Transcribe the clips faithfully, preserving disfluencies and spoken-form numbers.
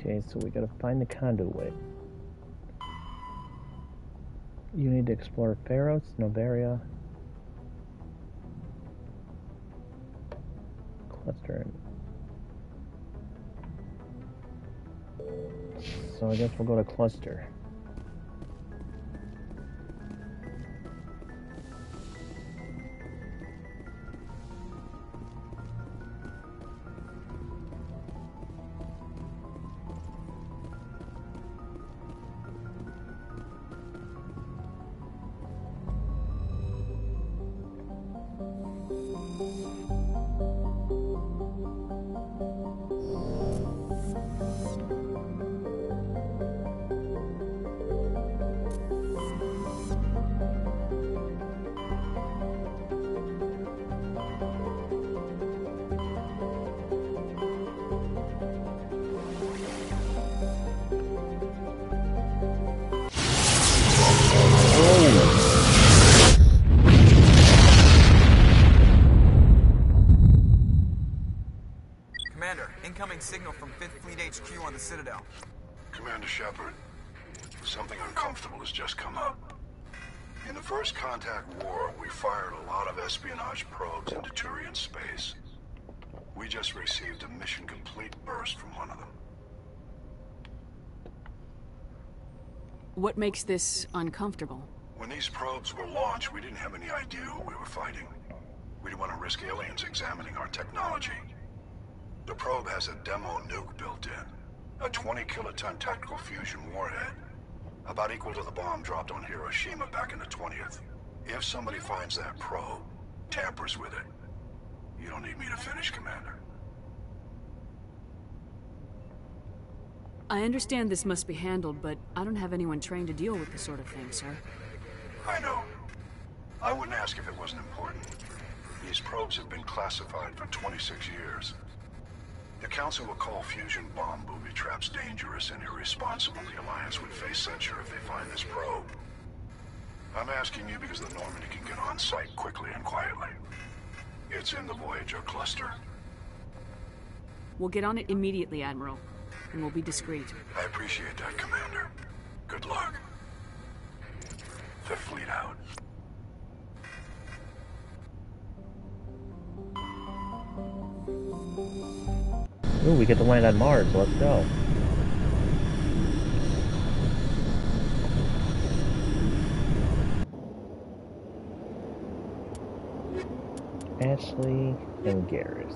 Okay, so we gotta find the conduit. You need to explore Pharos, Novaria, Cluster. So I guess we'll go to Cluster. Signal from Fifth Fleet H Q on the Citadel. Commander Shepard, something uncomfortable has just come up. In the First Contact War, we fired a lot of espionage probes into Turian space. We just received a mission complete burst from one of them. What makes this uncomfortable? When these probes were launched, we didn't have any idea who we were fighting. We didn't want to risk aliens examining our technology. The probe has a demo nuke built in. A twenty kiloton tactical fusion warhead. About equal to the bomb dropped on Hiroshima back in the twentieth. If somebody finds that probe, tampers with it, you don't need me to finish, Commander. I understand this must be handled, but I don't have anyone trained to deal with this sort of thing, sir. I know. I wouldn't ask if it wasn't important. These probes have been classified for twenty-six years. The Council will call fusion bomb booby traps dangerous and irresponsible. The Alliance would face censure if they find this probe. I'm asking you because the Normandy can get on site quickly and quietly. It's in the Voyager cluster. We'll get on it immediately, Admiral. And we'll be discreet. I appreciate that, Commander. Good luck. Fifth Fleet out. Ooh, we get to land on Mars. Let's go. Ashley and Garrus.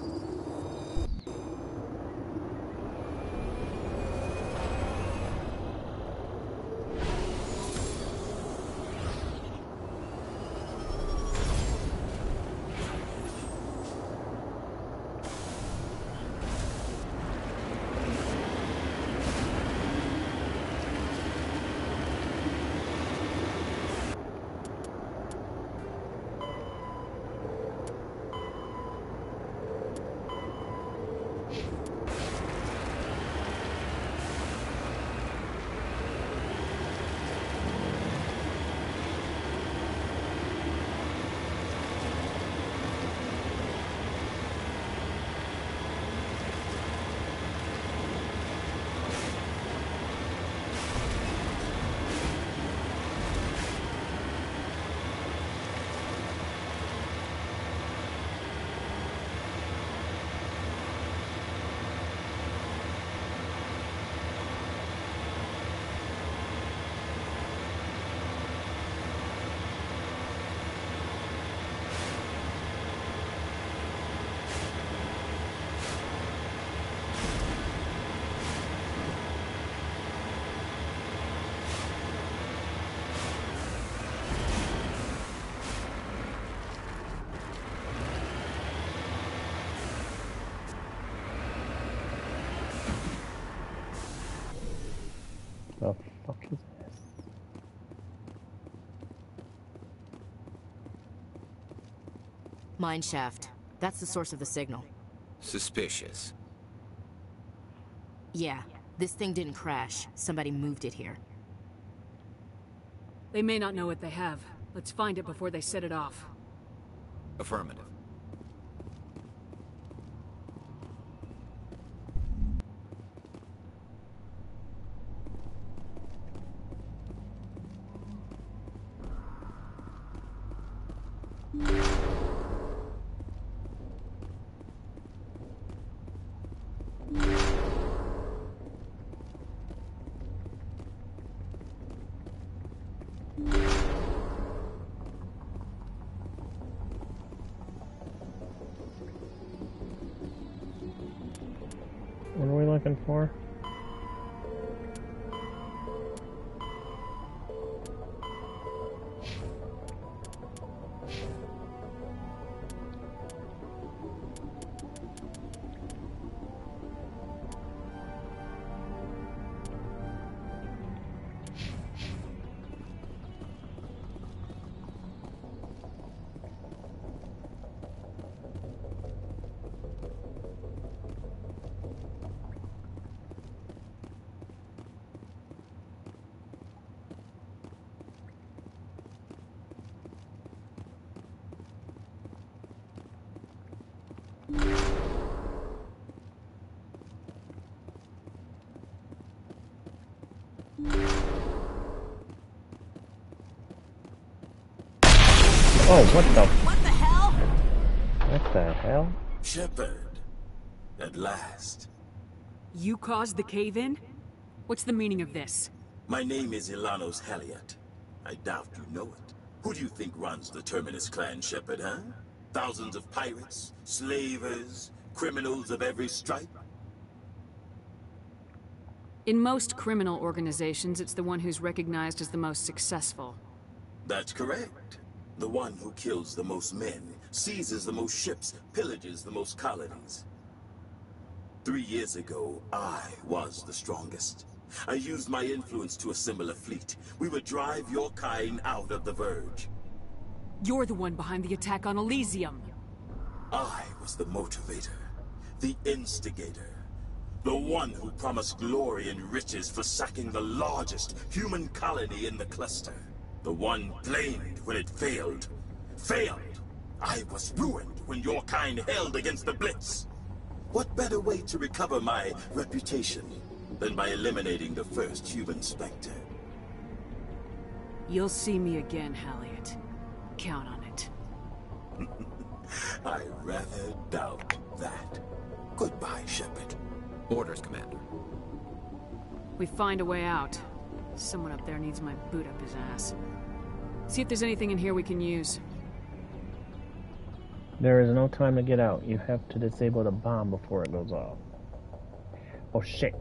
The fuck is this? Mine shaft. That's the source of the signal. Suspicious. Yeah, this thing didn't crash. Somebody moved it here. They may not know what they have. Let's find it before they set it off. Affirmative. looking for? Oh, what the? What the hell? What the hell? Shepard, at last. You caused the cave-in? What's the meaning of this? My name is Ilanos Haliat. I doubt you know it. Who do you think runs the Terminus clan, Shepard, huh? Thousands of pirates, slavers, criminals of every stripe? In most criminal organizations, it's the one who's recognized as the most successful. That's correct. The one who kills the most men, seizes the most ships, pillages the most colonies. Three years ago, I was the strongest. I used my influence to assemble a fleet. We would drive your kind out of the Verge. You're the one behind the attack on Elysium. I was the motivator, the instigator, the one who promised glory and riches for sacking the largest human colony in the cluster. The one blamed when it failed. Failed! I was ruined when your kind held against the Blitz. What better way to recover my reputation than by eliminating the first human Spectre? You'll see me again, Haliat. Count on it. I rather doubt that. Goodbye, Shepard. Orders, Commander. We find a way out. Someone up there needs my boot up his ass. See if there's anything in here we can use. There is no time to get out. You have to disable the bomb before it goes off. Oh shit.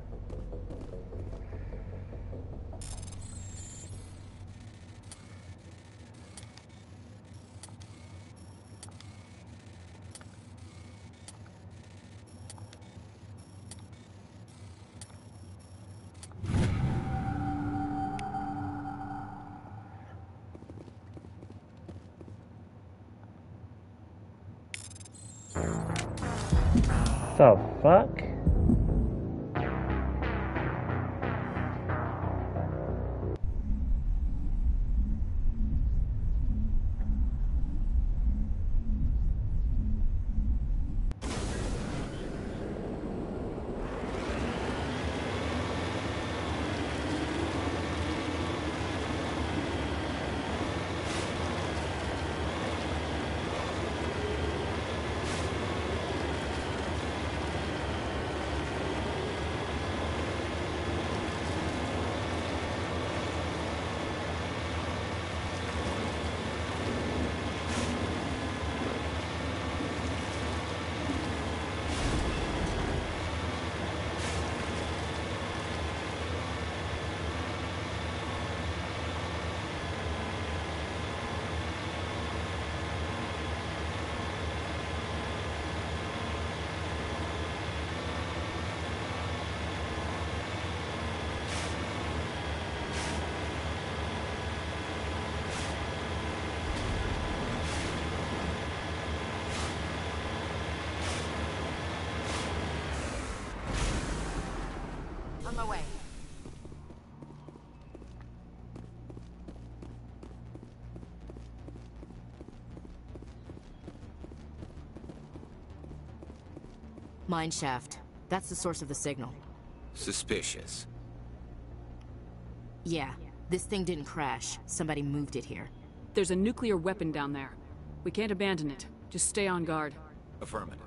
The fuck? On my way. Mine shaft. That's the source of the signal. Suspicious. Yeah, this thing didn't crash. Somebody moved it here. There's a nuclear weapon down there. We can't abandon it. Just stay on guard. Affirmative.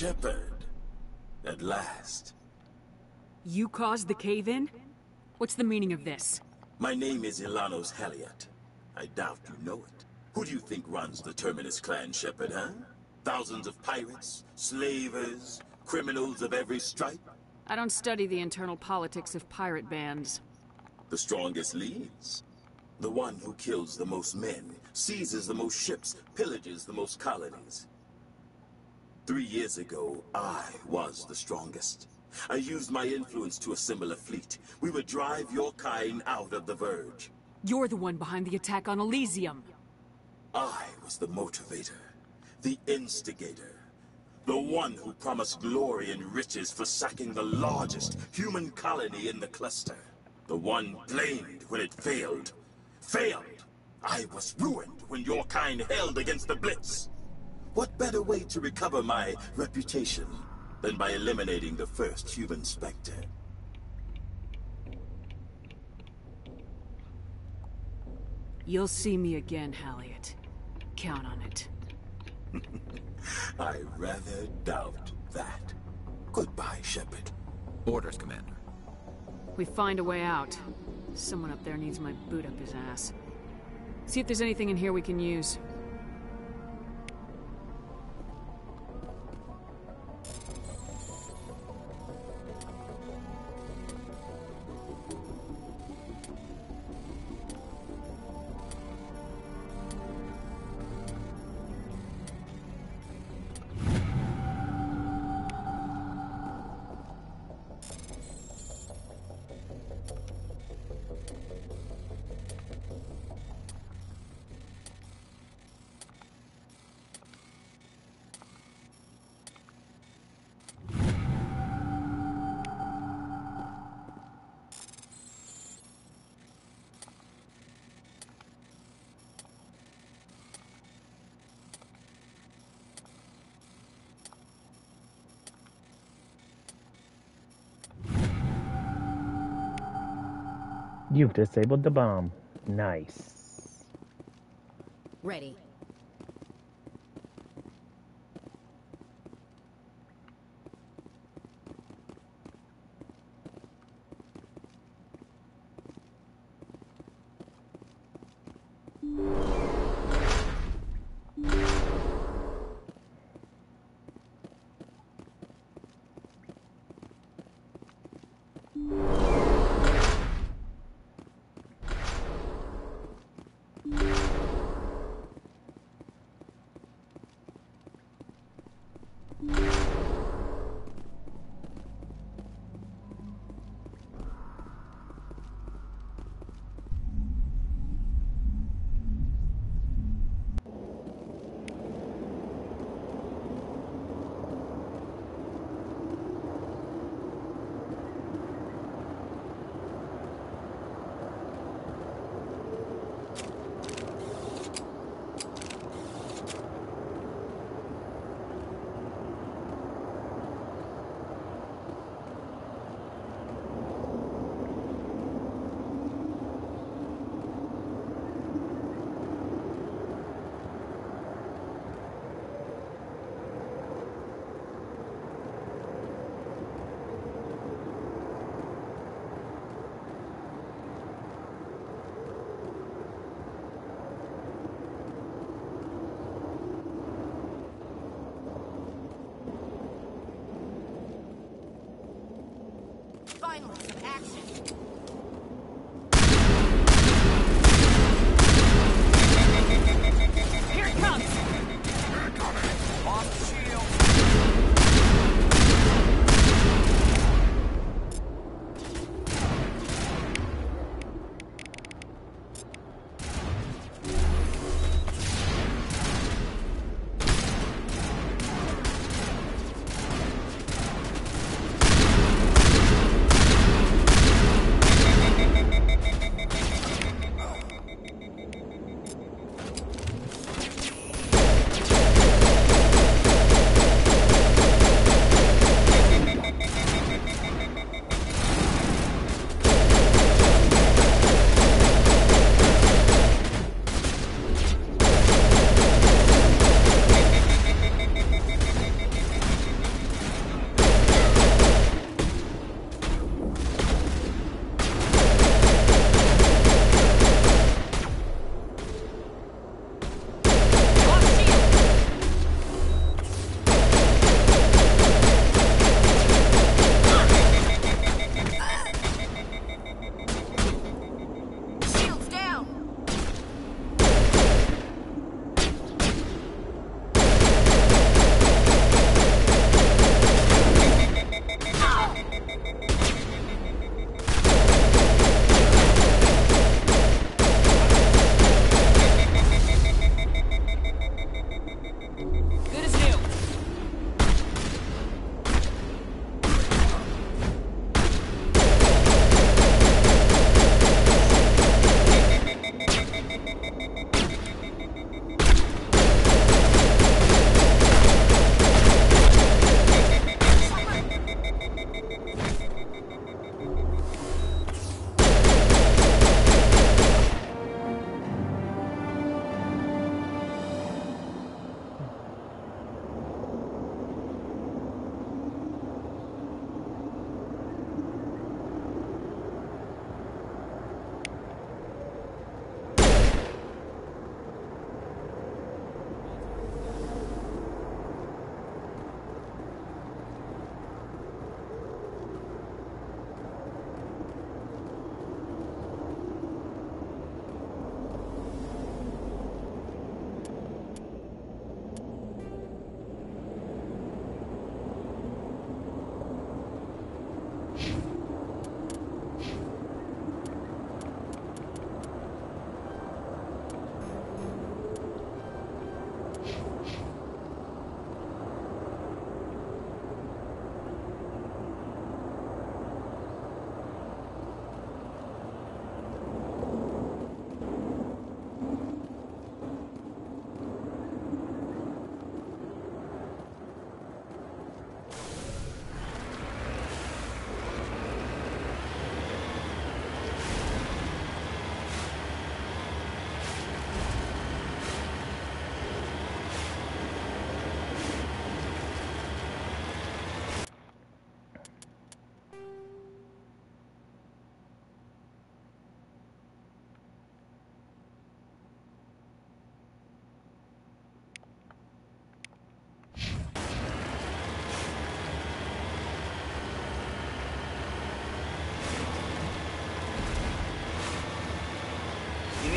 Shepard. At last. You caused the cave-in? What's the meaning of this? My name is Ilanos Haliat. I doubt you know it. Who do you think runs the Terminus clan, Shepard, huh? Thousands of pirates, slavers, criminals of every stripe? I don't study the internal politics of pirate bands. The strongest leads. The one who kills the most men, seizes the most ships, pillages the most colonies. Three years ago, I was the strongest. I used my influence to assemble a fleet. We would drive your kind out of the Verge. You're the one behind the attack on Elysium. I was the motivator, the instigator, the one who promised glory and riches for sacking the largest human colony in the cluster. The one blamed when it failed. Failed! I was ruined when your kind held against the Blitz. What better way to recover my reputation than by eliminating the first human Spectre? You'll see me again, Haliat. Count on it. I rather doubt that. Goodbye, Shepard. Orders, Commander. We find a way out. Someone up there needs my boot up his ass. See if there's anything in here we can use. You've disabled the bomb. Nice. Ready. Finally, some action. Here it comes! Lost shield.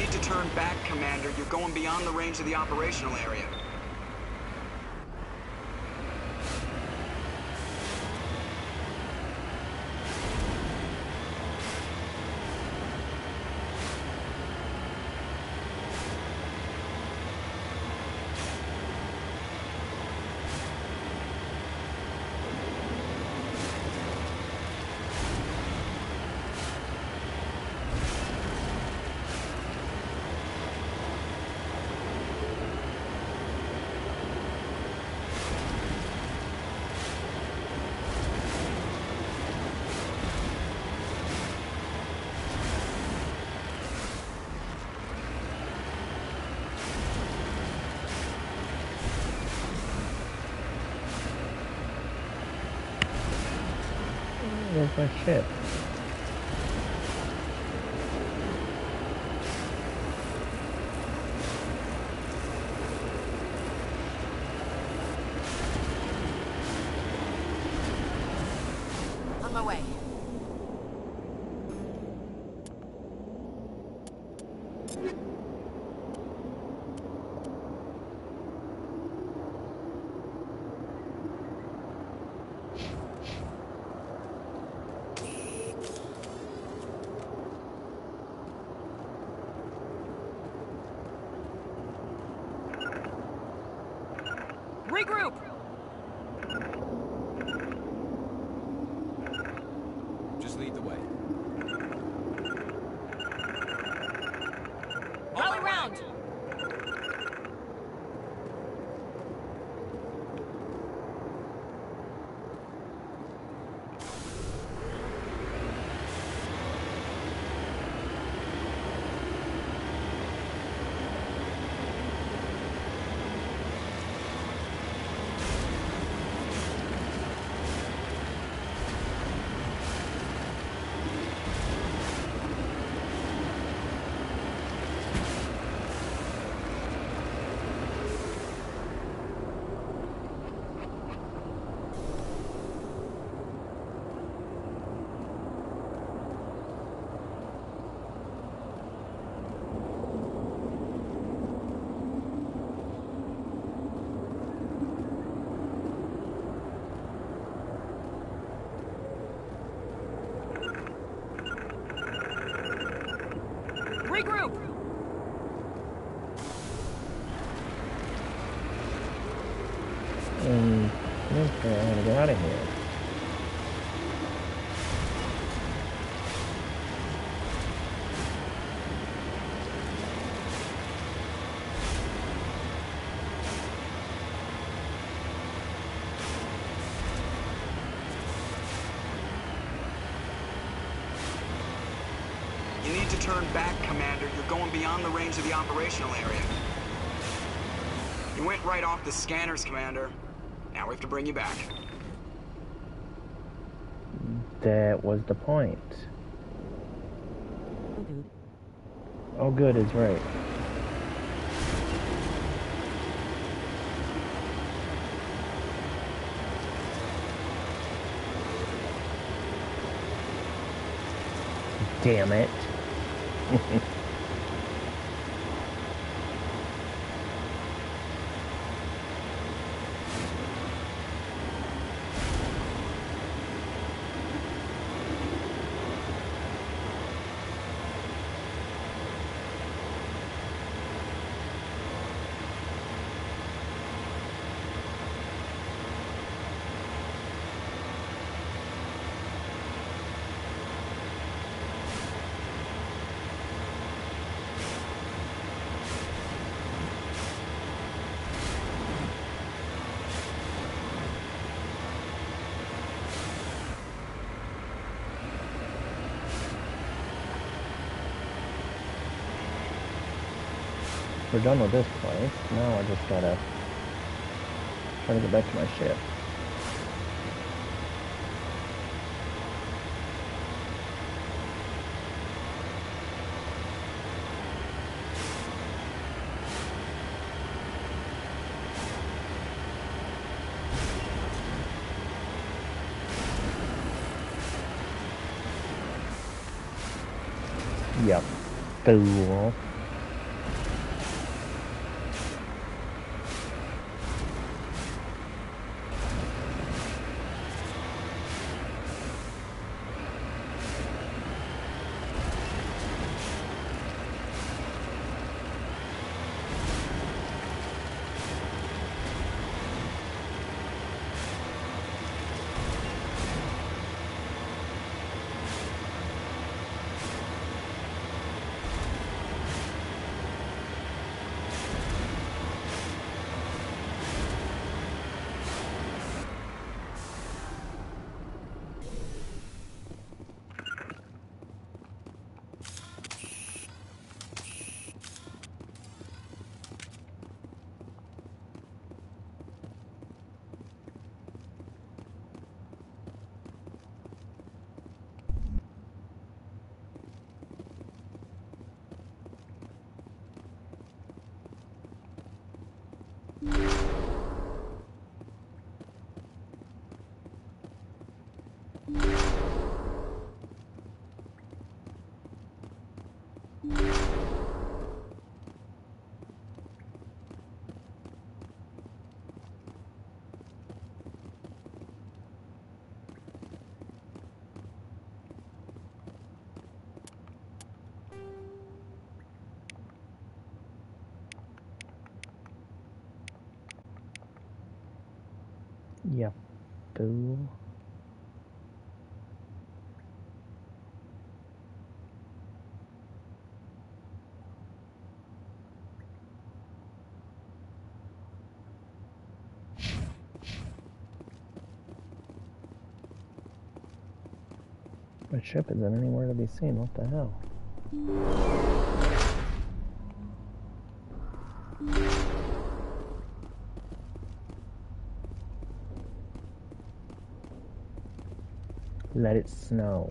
need to turn back, Commander. You're going beyond the range of the operational area. Where's my ship? On my way. Regroup! Just lead the way. Rally round! Regroup! Um, okay, I gotta get out of here. You need to turn back, Commander. You're going beyond the range of the operational area. You went right off the scanners, Commander. Now we have to bring you back. That was the point. Oh, good is right. Damn it. We're done with this place. Now I just gotta try to get back to my ship. Yep. Fool. Yeah, fool. My ship isn't anywhere to be seen. What the hell? Let it snow.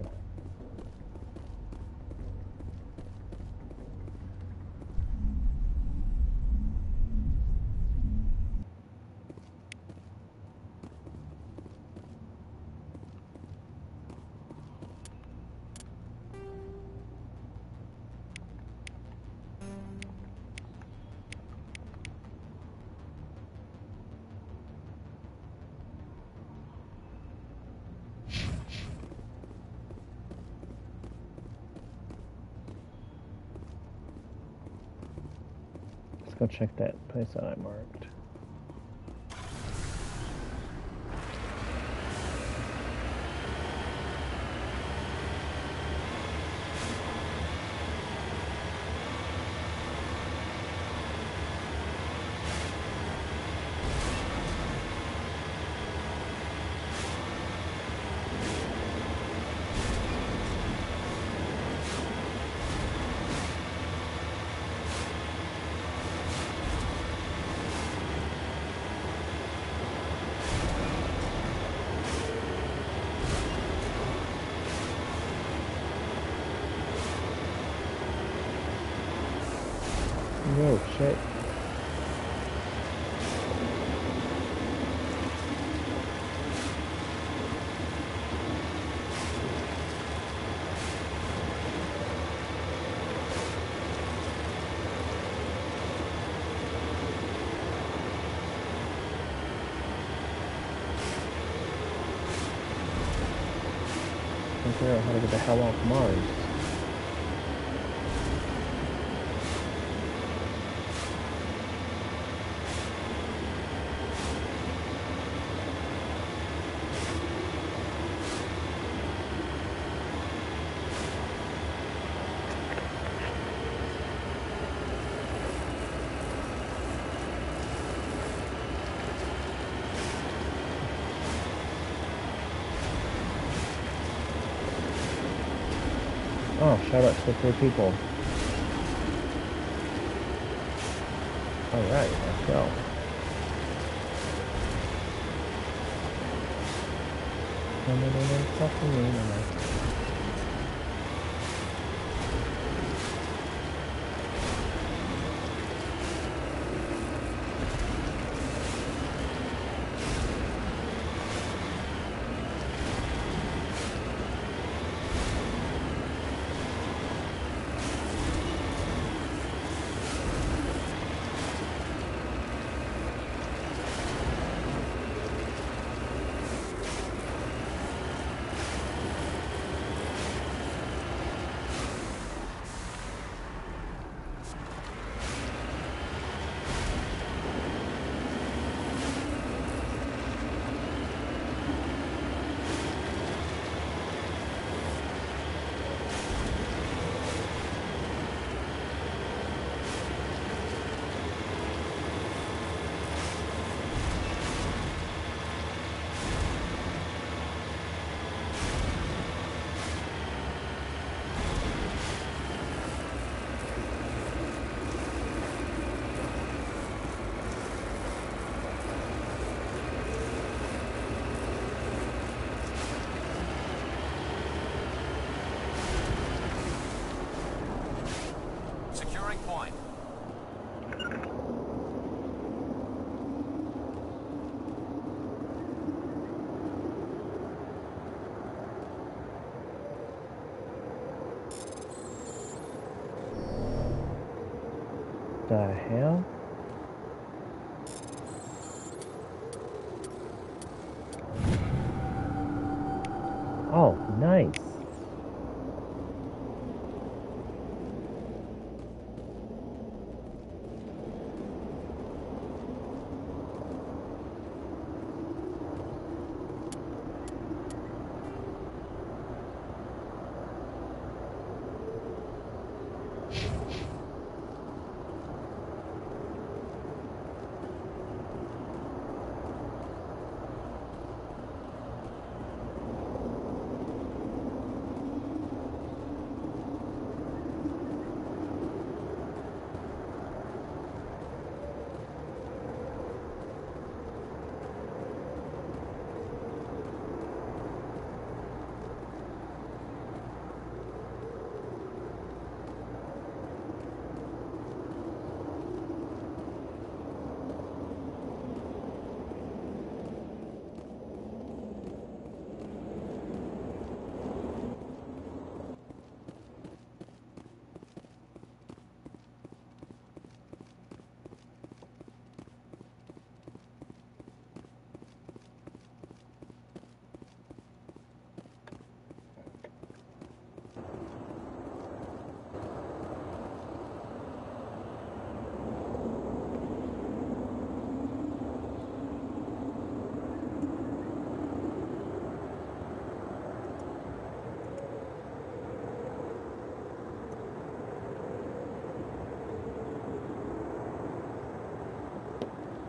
Let's go check that place that I marked. Oh shit. Figure out how to get the hell off Mars. Oh, shout out to the three people. Alright, let's go. No, no, no, no, talk to me, no, no. Securing point. The hell? Oh, nice.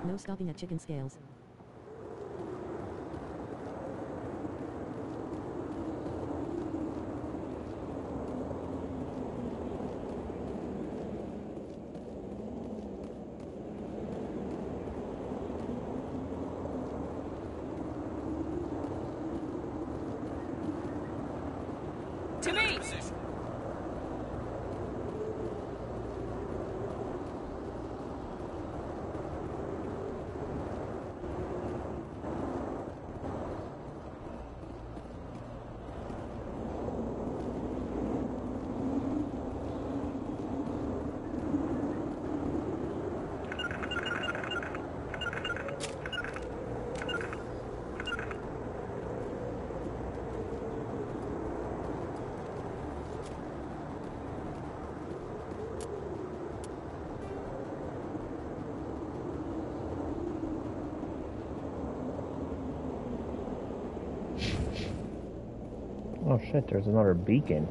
No stopping at chicken scales. To me! Oh shit, there's another beacon.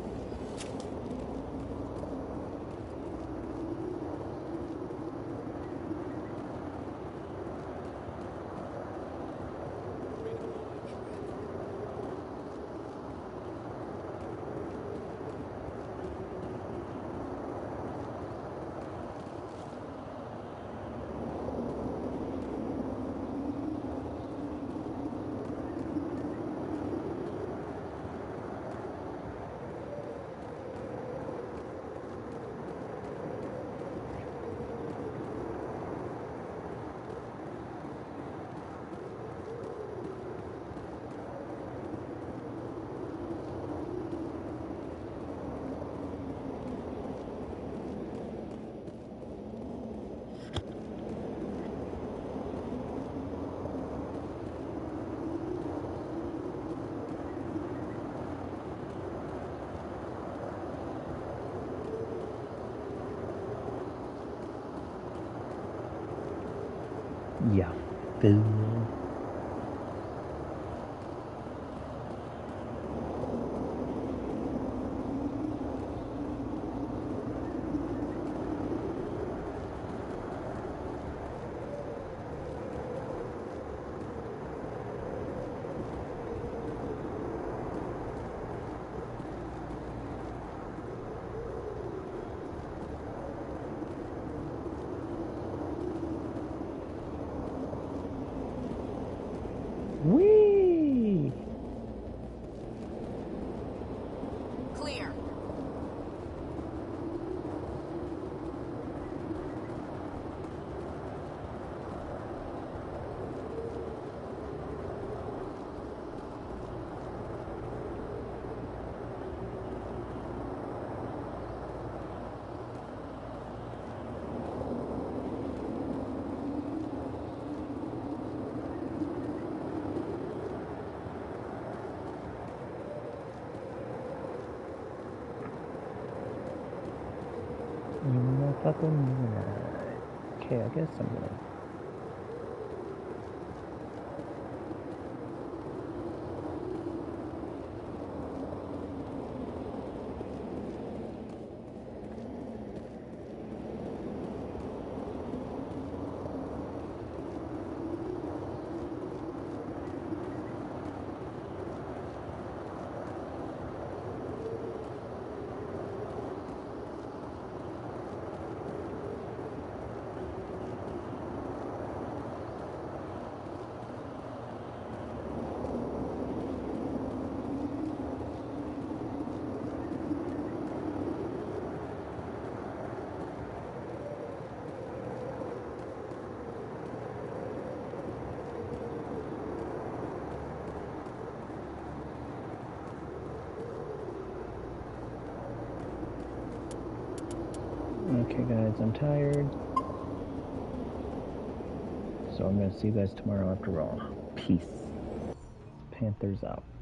Yeah, fool. Whee! Clear. Okay, I guess I'm gonna. Okay guys, I'm tired. So I'm gonna see you guys tomorrow after all. Peace. Panthers out.